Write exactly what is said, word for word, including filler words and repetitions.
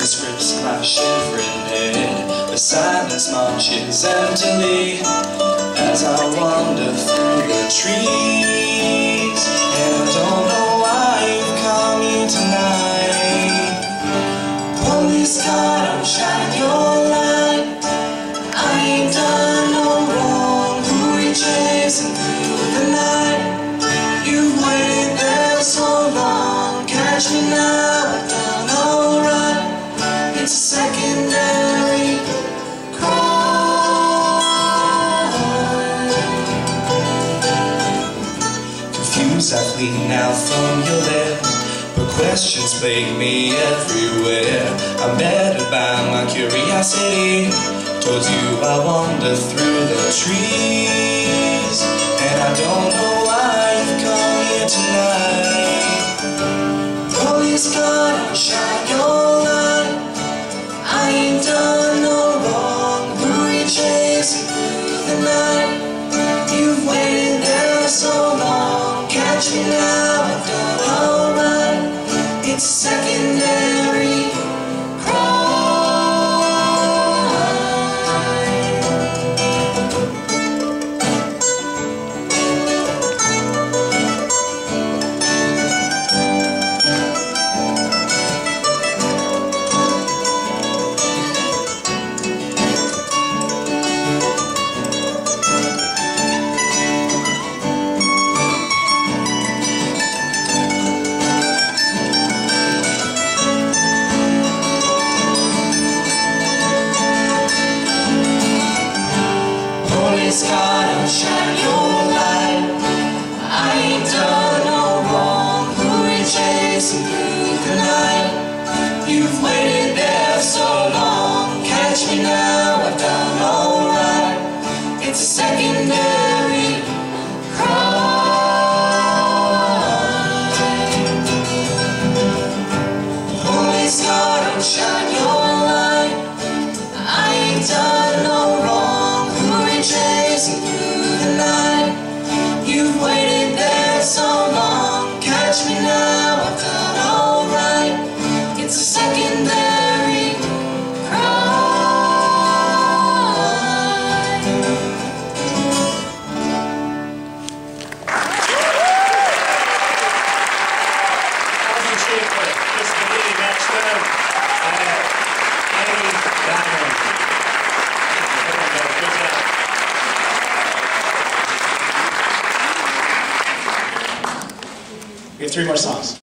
this risk my shivering head. The silence marches emptily as I wander through the trees. And I don't know why you've come here tonight. Police car, don't shine your light. I ain't done no wrong. Who are you chasing through the night? You've waited there so long. Catch me now, I've done alright. It's a secondary crime. Confused, I flee now from your lip, but questions plague me everywhere. I'm bettered by my curiosity. Told you I wander through the trees, and I don't know why you've come here tonight. Police car, don't shine your light. I ain't done no wrong. Who are you chasing through the night? You've waited there so long. Catch me now, I've done alright. It's a secondary Police car, don't shine your light. I ain't done no wrong. Who are you chasing through the night? You've waited there so long. Catch me now, I've done alright. It's a secondary crime. Police car, don't shine your light. I ain't done no wrong. Chasing through the night. You've waited there so long. Catch me now, I've done alright. It's a secondary crime. Cousin Schaefer, this is the lead next time. Dehn. Good job. We have three more songs.